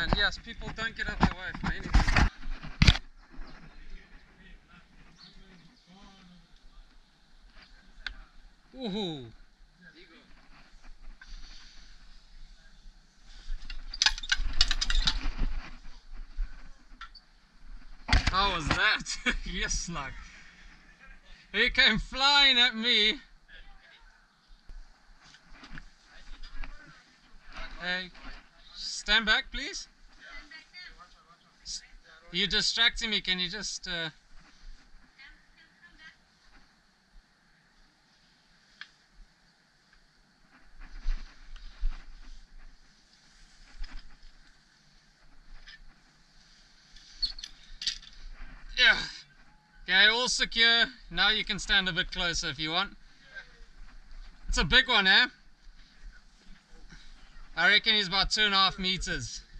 man. Yes, people don't get out the way for anything. Ooh. How was that? Yes, like. He came flying at me. Hey, stand back, please. You're distracting me. Can you just... Yeah. Okay, all secure. Now you can stand a bit closer if you want. It's a big one, eh? I reckon he's about 2.5 meters.